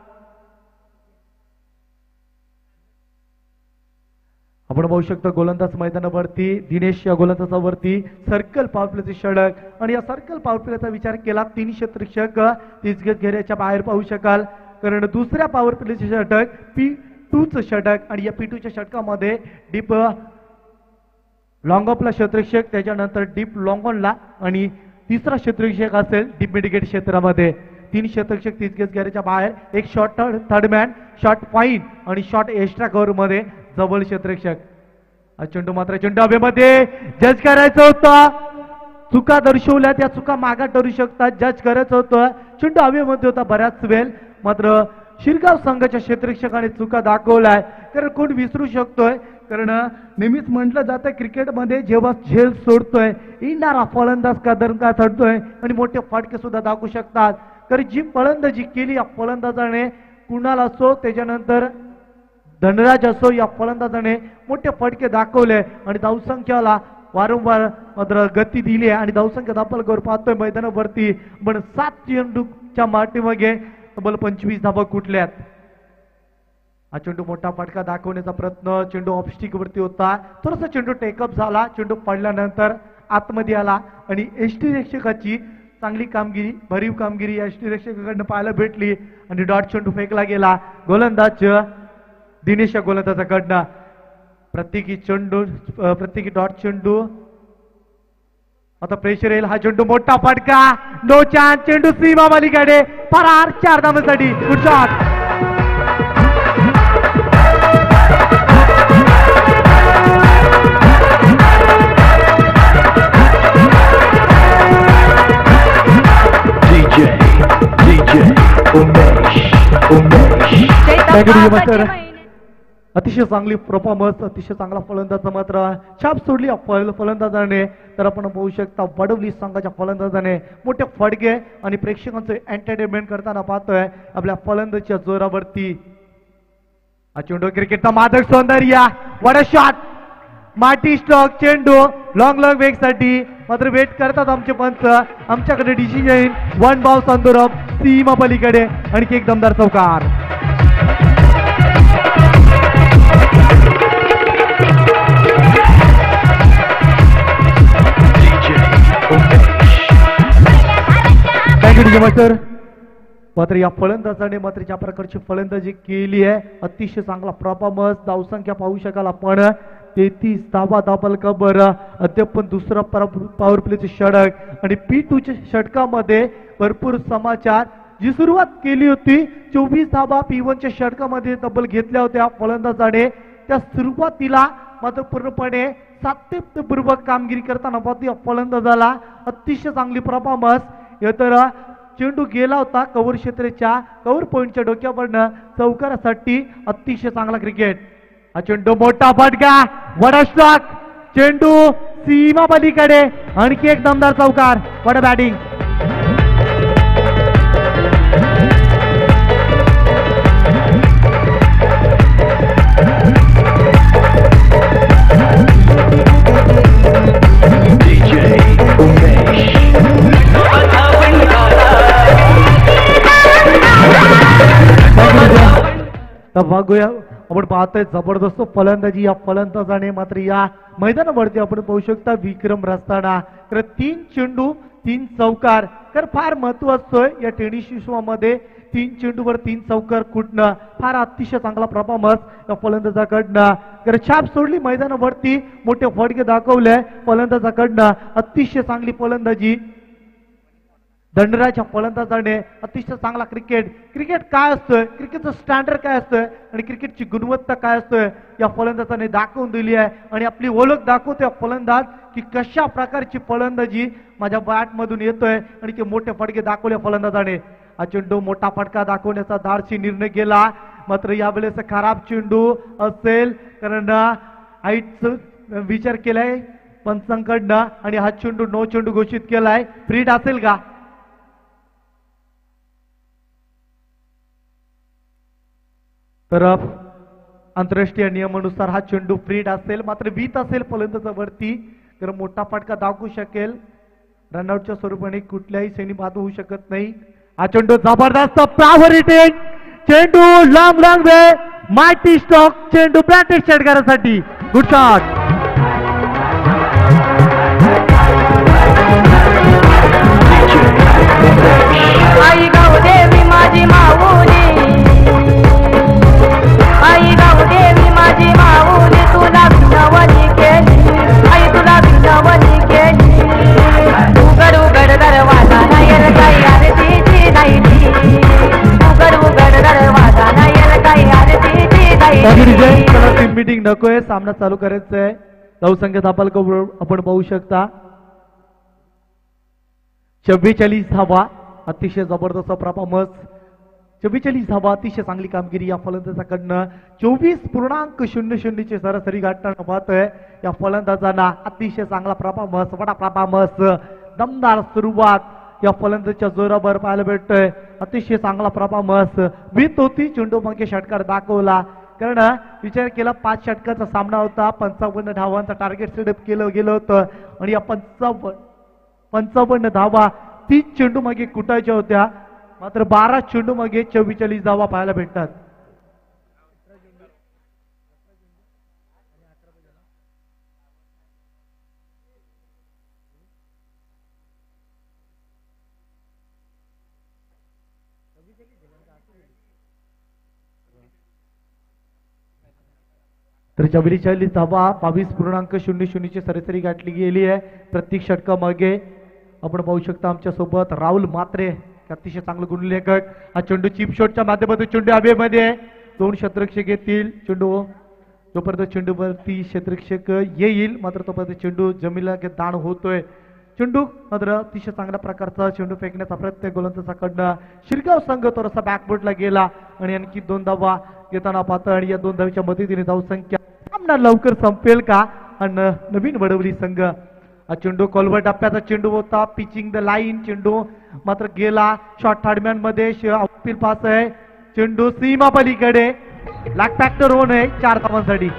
आपण पाहू शकतो गोलंदाज मैदानावरती दिनेश या गोलंदाजावरती सर्कल पॉवर प्लेचे षटक आणि या सर्कल पॉवर प्लेचा विचार केला तीन क्षेत्ररक्षक तीस गज घेऱ्याच्या बाहेर पाहू शकाल कारण दुसऱ्या पॉवर प्लेचे षटक पी टूचं षटक आणि या पी टूच्या षटकामध्ये डीप लॉंग ऑफला क्षेत्ररक्षक त्याच्यानंतर डीप लॉंग ऑनला आणि तिसरा क्षेत्ररक्षक असेल डीप मिडगेट क्षेत्रामध्ये तीन क्षेत्ररक्षक तीस गज घेऱ्याच्या बाहेर एक शॉर्ट थर्डमॅन शॉर्ट फाईन आणि शॉर्ट एक्स्ट्रा कव्हर मध्ये जवळ क्षेत्ररक्षक चेंडू मात्र चेंडू हवेमध्ये जज करायचं होतं चुका दर्शवल्या त्या चुका मागा ठरू शकतात जज करायचं होतं चेंडू हवेमध्ये होता बऱ्याच वेळ मात्र शिरगाव संघाच्या क्षेत्ररक्षकाने चुका दाखवलाय कारण कोण विसरू शकतोय कारण नेहमीच म्हटलं जातं क्रिकेटमध्ये जेव्हा झेल सोडतोय येणारा फलंदाज कदर का ठरतोय आणि मोठे फटके सुद्धा दाखवू शकतात कारण जी फलंदाजी केली या फलंदाजाने कुणाला असो त्याच्यानंतर धनराज असो या फलंदाजाने मोठे फटके दाखवले आणि धावसंख्याला वारंवार मात्र गती दिली आहे आणि धावसंख्या धापालकावर पाहतोय मैदानावरती पण सात चेंडूच्या माटीमध्ये तब्बल पंचवीस धावा कुठल्यात हा चेंडू मोठा फटका दाखवण्याचा प्रयत्न चेंडू ऑफस्टिक वरती होता थोडासा चेंडू टेकअप झाला चेंडू पडल्यानंतर आतमध्ये आला आणि एसटी रक्षकाची चांगली कामगिरी भरीव कामगिरी या एसटी रक्षकाकडनं पाहायला भेटली आणि डॉट चेंडू फेकला गेला गोलंदाज दिनेश या गोलंदाजाकडनं प्रत्येकी चेंडू प्रत्येकी डॉट चेंडू आता प्रेशर येईल हा चेंडू मोठा फटका नो चान्स चेंडू सीमा पलीकडे फरार चार धावांसाठी गुड शॉट अतिशय चांगली परफॉर्मन्स अतिशय चांगला फलंदाज मात्र छाप सोडली फलंदाजाने तर आपण पाहू शकता वडवली संघाच्या फलंदाजाने मोठे फडके आणि प्रेक्षकांचं एंटरटेनमेंट करताना पाहतोय आपल्या फलंदाजीच्या जोरावरती चेंडू क्रिकेटचा मादक सौंदर्य वडा शॉट माटी स्ट्रोक चेंडू लॉंग लॉंग वेग साठी मात्र वेट करतात आमचे पंच आमच्याकडे डिसिजन वन बॉल संदूरप सीमा पलीकडे आणखी एक दमदार चौकार थँक्यू सर मात्र या फलंदाजाने मात्र ज्या प्रकारची फलंदाजी केली आहे अतिशय चांगला परफॉर्मन्स. धावसंख्या पाहू शकाल आपण तेहतीस धावा दाबल कबर. अद्याप पण दुसरा पॉवर प्लेचे षटक आणि पी टू च्या षटकामध्ये भरपूर समाचार. जी सुरुवात केली होती चोवीस धावा पी वन च्या षटकामध्ये तब्बल घेतल्या होत्या फलंदाजाने. त्या सुरुवातीला मात्र पूर्णपणे सातत्यपूर्वक कामगिरी करताना पाहतो फलंदाजाला अतिशय चांगली परफॉर्मन्स. तर चेंडू गेला होता कव्हर क्षेत्राच्या कव्हर पॉइंटच्या डोक्यावरनं चौकारासाठी अतिशय चांगला क्रिकेट. हा चेंडू मोठा फटका वडा स्ट्रोक. चेंडू सीमा पलीकडे आणखी एक दमदार चौकार. What a batting. बघूया आपण पाहतोय जबरदस्त फलंदाजी या फलंदाजाने मात्र या मैदानावरती आपण पाहू शकता विक्रम रचताना. तर तीन चेंडू तीन चौकार तर फार महत्व असतोय या टेनिस विश्वामध्ये. तीन चेंडूवर तीन चौकार कुठणं फार अतिशय चांगला परफॉर्मन्स या फलंदाजाकडनं. तर छाप सोडली मैदानावरती मोठे फटके दाखवले फलंदाजाकडनं. अतिशय चांगली फलंदाजी दंडराच्या फलंदाजाने. अतिशय चांगला क्रिकेट. क्रिकेट काय असतोय क्रिकेटचं स्टँडर्ड काय असतोय आणि क्रिकेटची गुणवत्ता काय असतोय या फलंदाजाने दाखवून दिली आहे. आणि आपली ओळख दाखवतोय फलंदाज की कशा प्रकारची फलंदाजी माझ्या बॅट मधून येतोय आणि ते मोठे फटके दाखवले फलंदाजाने. हा चेंडू मोठा फटका दाखवण्याचा धाडसी निर्णय केला. मात्र यावेळेस खराब चेंडू असेल कारण हाईटचा विचार केलाय पंचांकडनं आणि हा चेंडू नो चेंडू घोषित केलाय. फ्रीड असेल का? तर आंतरराष्ट्रीय नियमानुसार हा चेंडू फ्रीड असेल. मात्र वीत असेल फलंदाजावरती तर मोठा फटका दाखवू शकेल. रनआउटच्या स्वरूपाने कुठल्याही सैनी बाद होऊ शकत नाही. हा चेंडू जबरदस्त पॉवर हिटिंग. चेंडू long long way mighty stroke. चेंडू ब्रॅकेट षटकारासाठी. Good shot. आई गावदेवी माझी माऊली, आई गावदेवी माझी माऊली, तुला विनवणी केली, आई तुला विनवणी केली. उघड उघड दरवाजा नाही काही आरतीची नाही, उघड उघड दरवाजा नाही काही आरतीची नाही. मीटिंग नकोय. सामना चालू करायचा आहे. धावसंख्या धापाल आपण पाहू शकता चव्वेचाळीस धावा. अतिशय जबरदस्त परफॉर्मन्स. चव्वेचाळीस धावा अतिशय चांगली कामगिरी या फलंदाजाकडनं. चोवीस पूर्णांक शून्य शून्यची सरासरी गाठताना पाहतोय या फलंदाजांना. अतिशय चांगला परफॉर्मन्स वडा परफॉर्मन्स. दमदार सुरुवात या फलंदाजच्या जोरावर पाहायला भेटतोय. अतिशय चांगला परफॉर्मन्स. वीत होती चेंडू मागे षटकार दाखवला कारण विचार केला पाच षटकाचा सामना होता. पंचावन्न धावांचा टार्गेट सेटअप केलं गेलं होतं आणि या पंचावन्न पंचावन्न धावा तीस चेंडू मागे कुटायच्या होत्या. मात्र बारा चेंडू मागे चव्वेचाळीस धावा पाहायला भेटतात. तर चव्वेचाळीस धावा बावीस पूर्णांक शून्य शून्यची सरासरी गाठली गेली आहे प्रत्येक षटकामागे. आपण पाहू शकता आमच्या सोबत राहुल मात्रे अतिशय चांगलं गुणलेखक. हा चेंडू चिप शॉटच्या माध्यमातून चेंडू हवेमध्ये दोन क्षेत्ररक्षक येतील. चेंडू जोपर्यंत चेंडूवरती क्षेत्ररक्षक येईल मात्र तोपर्यंत चेंडू जमिनीला दाण होतोय. चेंडू मात्र अतिशय चांगल्या प्रकारचा चेंडू फेकण्याचा प्रयत्न गोलंदाजाकडनं. शिरगाव संघ थोडासा बॅकबोर्डला गेला आणि आणखी दोन धावा घेताना पाहतो आणि या दोन धावीच्या मदतीने धावसंख्या सामना लवकर संपेल का आणि नवीन वडवली संघ. हा चेंडू कॉल्वर टप्प्याचा चेंडू होता. Pitching the line. चेंडू मात्र गेला शॉर्ट थर्डमॅन मध्ये. अपील पास आहे. चेंडू सीमा पलीकडे. लॅक फॅक्टर होऊन आहे चार धावांसाठी.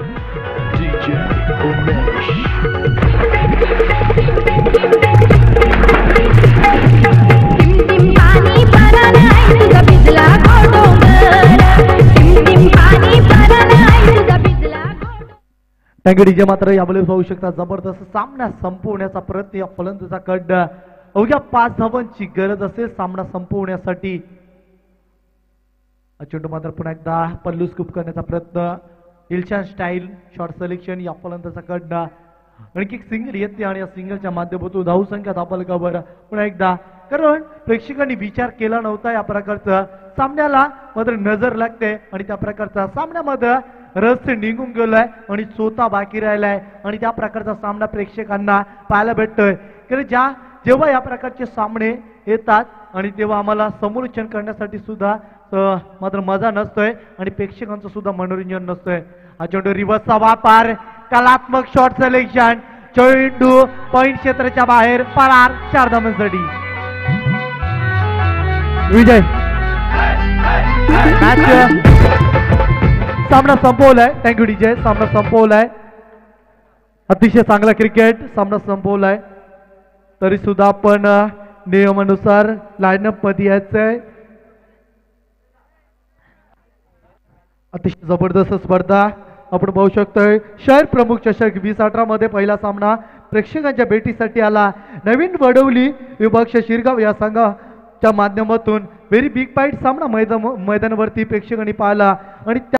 टँगडीचे मात्र यावेळेस पाहू शकता जबरदस्त सामना संपवण्याचा प्रयत्न या फलंदाजाकडनं. अवघ्या पाच धावांची गरज असेल सामना संपवण्यासाठी. चेंडू मात्र पुन्हा एकदा पल्लू स्कूप करण्याचा प्रयत्न. इल्शान स्टाईल शॉर्ट सिलेक्शन या फलंदाजा कडनं आणखी एक सिंगल येते आणि या सिंगलच्या माध्यमातून धावसंख्या दाखल का बरं पुन्हा एकदा, कारण प्रेक्षकांनी विचार केला नव्हता या प्रकारचा सामन्याला मात्र नजर लागते आणि त्या प्रकारचा सामन्यामध्ये रहस्य निघून गेलाय आणि चोथा बाकी राहिलाय आणि त्या प्रकारचा सामना प्रेक्षकांना पाहायला भेटतोय. कारण ज्या जेव्हा या प्रकारचे सामने येतात आणि तेव्हा आम्हाला समोरचन करण्यासाठी सुद्धा मात्र मजा नसतोय आणि प्रेक्षकांचं सुद्धा मनोरंजन नसतोय. हा चेंडू रिव्हर्सचा वापर, कलात्मक शॉट सिलेक्शन, चेंडू पॉइंट क्षेत्राच्या बाहेर पळार चार धावांसाठी विजय. मॅच सामना संपवलाय. Thank you DJ. सामना संपवलाय. अतिशय चांगला क्रिकेट सामना संपवलाय. तरी सुद्धा आपण नियमानुसार लाईनअप मध्ये यायचंय. अतिशय जबरदस्त स्पर्धा आपण पाहू शकतोय. शहर प्रमुख चषक वीस अठरा मध्ये पहिला सामना प्रेक्षकांच्या भेटीसाठी आला. नवीन वडवली विभाग शिरगाव या संघाच्या माध्यमातून व्हेरी बिग फाईट सामना मैदान मैदानावरती प्रेक्षकांनी पाहिला आणि